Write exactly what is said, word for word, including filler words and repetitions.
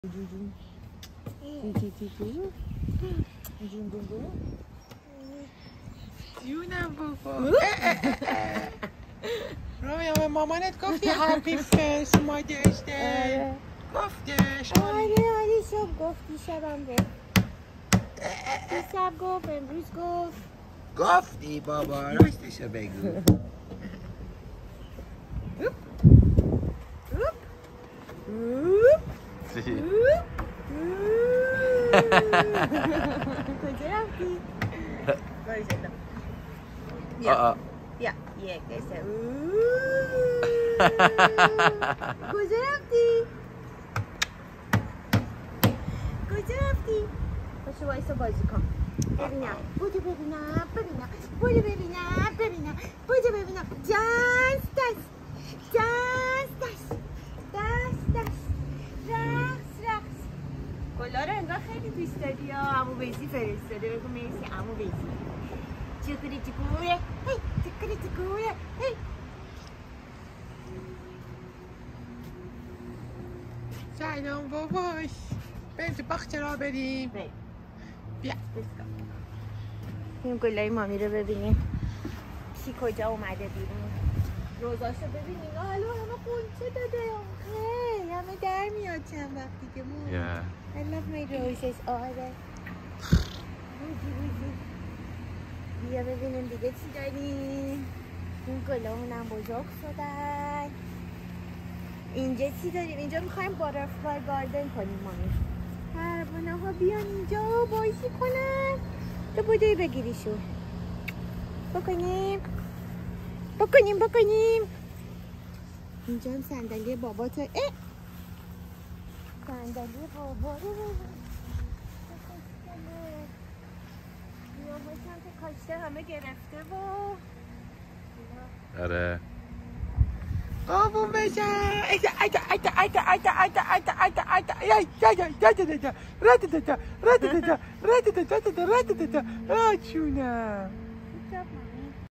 جونم بابا. رویا به مامانت گفتی هپی فرست مادرز دی؟ گفتش. آره آره شب گفتی شبم گفت. دیشب گفت امروز گفت. گفتی بابا راستشو بگو. کجا رفتی؟ باری جلو بیا بیا یک دسته کجا رفتی؟ کجا رفتی؟ باشو بایستا بازی کن ببینم بودو ببینم ببینم بودو ببینم ببینم بودو ببینم جست دست جست دست دست دست رقص رقص گلا رو انگار خیلی دوست داری یا عمو بیزی فرستاده بگو مرسی عمو بیزی چکوری چکوره هی چکوری چکوره هی سلام باباش بریم تو باغچه را بریم بریم بیا این گلای مامی رو ببینیم کی کجا اومده بیرون روزاشو ببینیم الو همه قنچه داده خیلی همه در میاد چند وقتی که مو yeah. I love my roses آره بودی بودی بیا ببینیم دیگه چی داریم این گلا اونم بزرگ شدن اینجا چی داریم اینجا میخوایم باترفلای گاردن کنیم مامی پروانه ها بیان اینجا بازی کنن تو بودوی بگیریشون بکنیم بکنیم بکنیم اینجا هم صندلی بابا تو اه صندلی بابا رو نیامهاش هم که کاشته همه گرفته و آره قابون بشن ایتا ایتا ایتا ایتا ایتا ایتا ایتا ایتا ایتا ایتا رد دادا رد دادا رد دادا رد دادا رد دادا رد دادا آه چونم